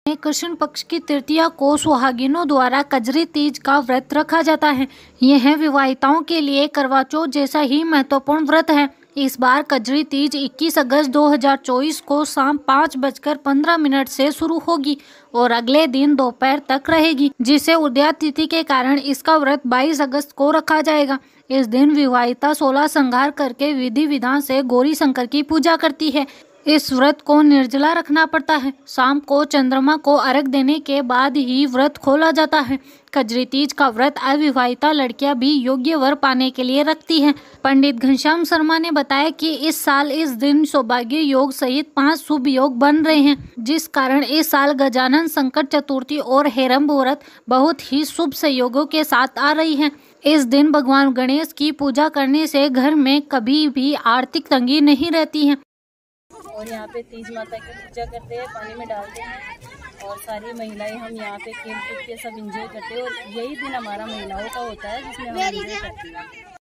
कृष्ण पक्ष की तृतीया को सुहागिनों द्वारा कजरी तीज का व्रत रखा जाता है। यह विवाहिताओं के लिए करवा चौथ जैसा ही महत्वपूर्ण व्रत है। इस बार कजरी तीज 21 अगस्त 2024 को शाम 5:15 से शुरू होगी और अगले दिन दोपहर तक रहेगी, जिसे उदया तिथि के कारण इसका व्रत 22 अगस्त को रखा जाएगा। इस दिन विवाहिता 16 श्रृंगार करके विधि विधान से गौरी शंकर की पूजा करती है। इस व्रत को निर्जला रखना पड़ता है। शाम को चंद्रमा को अर्घ देने के बाद ही व्रत खोला जाता है। कजरी तीज का व्रत अविवाहिता लड़कियां भी योग्य वर पाने के लिए रखती हैं। पंडित घनश्याम शर्मा ने बताया कि इस साल इस दिन सौभाग्य योग सहित 5 शुभ योग बन रहे हैं, जिस कारण इस साल गजानन संकट चतुर्थी और हेरंब व्रत बहुत ही शुभ संयोगों के साथ आ रही है। इस दिन भगवान गणेश की पूजा करने से घर में कभी भी आर्थिक तंगी नहीं रहती है। और यहाँ पे तीज माता की पूजा करते हैं, पानी में डालते हैं और सारी महिलाएं हम यहाँ पे खेल कूद के सब एंजॉय करते हैं। और यही दिन हमारा महिलाओं का होता है जिसमें हम एंजॉय करते हैं।